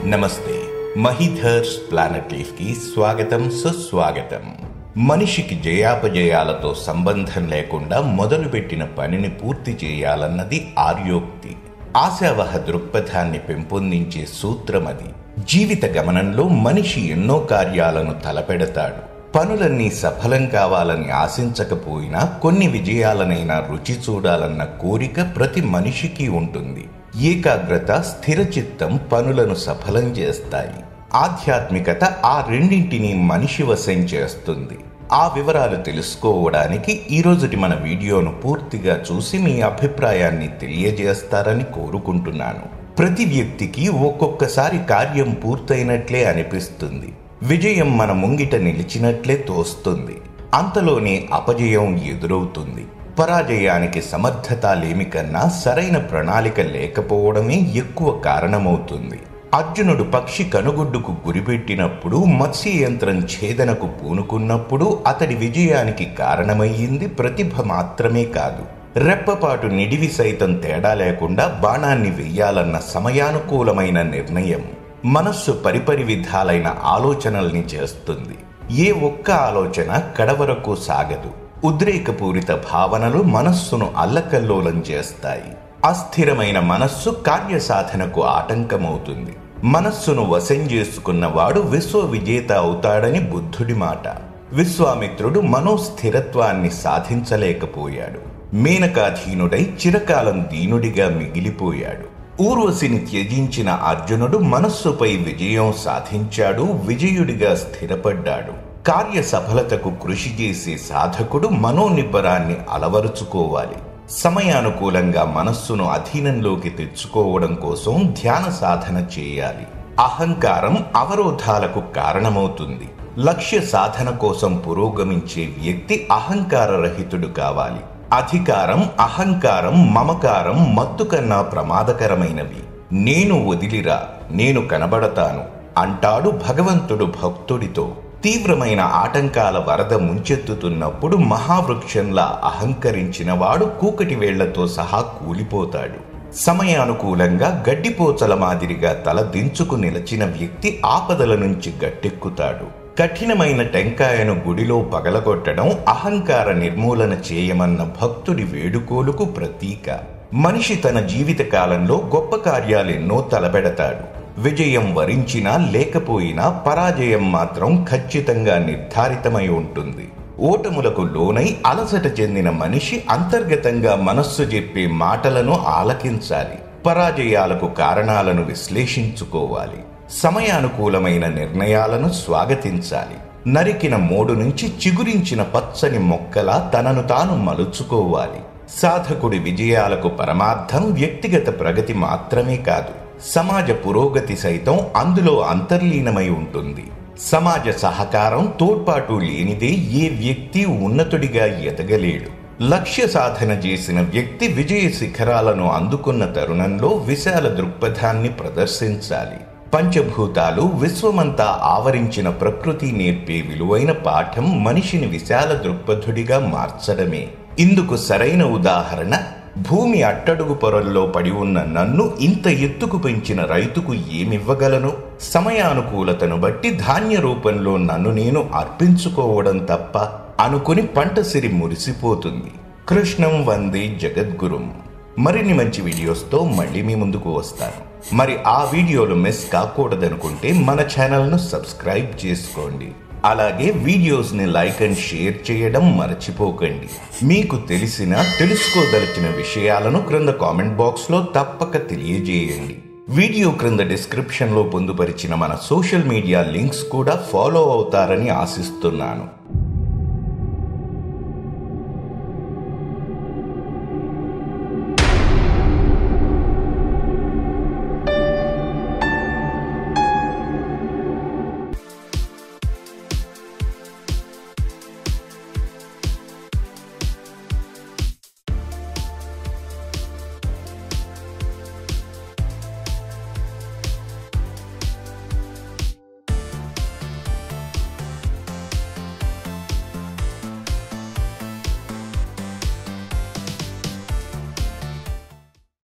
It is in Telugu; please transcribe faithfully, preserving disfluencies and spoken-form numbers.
నమస్తే. మహీధర్స్ ప్లానెట్ లీఫ్ కి స్వాగతం, సుస్వాగతం. మనిషికి జయాపజయాలతో సంబంధం లేకుండా మొదలుపెట్టిన పనిని పూర్తి చేయాలన్నది ఆర్యోక్తి. ఆశావహ దృక్పథాన్ని పెంపొందించే సూత్రమది. జీవిత గమనంలో మనిషి ఎన్నో కార్యాలను తలపెడతాడు. పనులన్నీ సఫలం కావాలని ఆశించకపోయినా కొన్ని విజయాలనైనా రుచి చూడాలన్న కోరిక ప్రతి మనిషికి ఉంటుంది. ఏకాగ్రత, స్థిరచిత్తం పనులను సఫలం చేస్తాయి. ఆధ్యాత్మికత ఆ రెండింటినీ మనిషి వశం చేస్తుంది. ఆ వివరాలు తెలుసుకోవడానికి ఈరోజుటి మన వీడియోను పూర్తిగా చూసి మీ అభిప్రాయాన్ని తెలియజేస్తారని కోరుకుంటున్నాను. ప్రతి వ్యక్తికి ఒక్కొక్కసారి కార్యం పూర్తయినట్లే అనిపిస్తుంది. విజయం మన ముంగిట నిలిచినట్లే తోస్తుంది. అంతలోనే అపజయం ఎదురవుతుంది. పరాజయానికి సమర్థత లేమి కన్నా సరైన ప్రణాళిక లేకపోవడమే ఎక్కువ కారణమవుతుంది. అర్జునుడు పక్షి కనుగుడ్డుకు గురిపెట్టినప్పుడు, మత్స్య యంత్రం ఛేదనకు పూనుకున్నప్పుడు అతడి విజయానికి కారణమయ్యింది ప్రతిభ మాత్రమే కాదు. రెప్పపాటు నిడివి సైతం తేడా లేకుండా బాణాన్ని వెయ్యాలన్న సమయానుకూలమైన నిర్ణయం. మనస్సు పరిపరి విధాలైన ఆలోచనల్ని చేస్తుంది. ఏ ఒక్క ఆలోచన కడవరకు సాగదు. ఉద్రేకపూరిత భావనలు మనస్సును అల్లకల్లోలం చేస్తాయి. అస్థిరమైన మనస్సు కార్యసాధనకు ఆటంకమవుతుంది. మనస్సును వశం చేసుకున్నవాడు విశ్వ విజేత అవుతాడని బుద్ధుడి మాట. విశ్వామిత్రుడు మనోస్థిరత్వాన్ని సాధించలేకపోయాడు. మేనకాధీనుడై చిరకాలం దీనుడిగా మిగిలిపోయాడు. ఊర్వశిని త్యజించిన అర్జునుడు మనస్సుపై విజయం సాధించాడు. విజయుడిగా స్థిరపడ్డాడు. కార్య సఫలతకు కృషి చేసే సాధకుడు మనోనిబ్బరాన్ని అలవరుచుకోవాలి. సమయానుకూలంగా మనస్సును అధీనంలోకి తెచ్చుకోవడం కోసం ధ్యాన సాధన చేయాలి. అహంకారం అవరోధాలకు కారణమవుతుంది. లక్ష్య సాధన కోసం పురోగమించే వ్యక్తి అహంకార రహితుడు కావాలి. అధికారం, అహంకారం, మమకారం మత్తు కన్నా ప్రమాదకరమైనవి. నేను వదిలిరా, నేను కనబడతాను అంటాడు భగవంతుడు భక్తుడితో. తీవ్రమైన ఆటంకాల వరద ముంచెత్తుతున్నప్పుడు మహావృక్షంలా అహంకరించిన వాడు కూకటి వేళ్లతో సహా కూలిపోతాడు. సమయానుకూలంగా గడ్డిపోచల మాదిరిగా తల దించుకు నిలచిన వ్యక్తి ఆపదల నుంచి గట్టెక్కుతాడు. కఠినమైన టెంకాయను గుడిలో పగలగొట్టడం అహంకార నిర్మూలన చేయమన్న భక్తుడి వేడుకోలుకు ప్రతీక. మనిషి తన జీవిత కాలంలో గొప్ప కార్యాలెన్నో తలపెడతాడు. విజయం వరించినా లేకపోయినా పరాజయం మాత్రం ఖచ్చితంగా నిర్ధారితమై ఉంటుంది. ఓటములకు లోనై అలసట చెందిన మనిషి అంతర్గతంగా మనస్సు చెప్పే మాటలను ఆలకించాలి. పరాజయాలకు కారణాలను విశ్లేషించుకోవాలి. సమయానుకూలమైన నిర్ణయాలను స్వాగతించాలి. నరికిన మోడు నుంచి చిగురించిన పచ్చని మొక్కలా తనను తాను మలుచుకోవాలి. సాధకుడి విజయాలకు పరమార్థం వ్యక్తిగత ప్రగతి మాత్రమే కాదు, సమాజ పురోగతి సైతం అందులో అంతర్లీనమై ఉంటుంది. సమాజ సహకారం, తోడ్పాటు లేనిదే ఏ వ్యక్తి ఉన్నతుడిగా ఎదగలేడు. లక్ష్య సాధన చేసిన వ్యక్తి విజయ శిఖరాలను అందుకున్న తరుణంలో విశాల దృక్పథాన్ని ప్రదర్శించాలి. పంచభూతాలు, విశ్వమంతా ఆవరించిన ప్రకృతి నేర్పే విలువైన పాఠం మనిషిని విశాల దృక్పథుడిగా మార్చడమే. ఇందుకు సరైన ఉదాహరణ, భూమి అట్టడుగు పొరల్లో పడి ఉన్న నన్ను ఇంత ఎత్తుకు పెంచిన రైతుకు ఏమివ్వగలను? సమయానుకూలతను బట్టి ధాన్య రూపంలో నన్ను నేను అర్పించుకోవడం తప్ప అనుకుని పంట సిరి మురిసిపోతుంది. కృష్ణం వందే జగద్గురుం. మరిన్ని మంచి వీడియోస్తో మళ్ళీ మీ ముందుకు వస్తాను. మరి ఆ వీడియోలు మిస్ కాకూడదనుకుంటే మన ఛానల్ను సబ్స్క్రైబ్ చేసుకోండి. అలాగే వీడియోస్ని లైక్ అండ్ షేర్ చేయడం మర్చిపోకండి. మీకు తెలిసిన, తెలుసుకోదలిచిన విషయాలను క్రింద కామెంట్ బాక్స్లో తప్పక తెలియజేయండి. వీడియో క్రింద డిస్క్రిప్షన్లో పొందుపరిచిన మన సోషల్ మీడియా లింక్స్ కూడా ఫాలో అవుతారని ఆశిస్తున్నాను.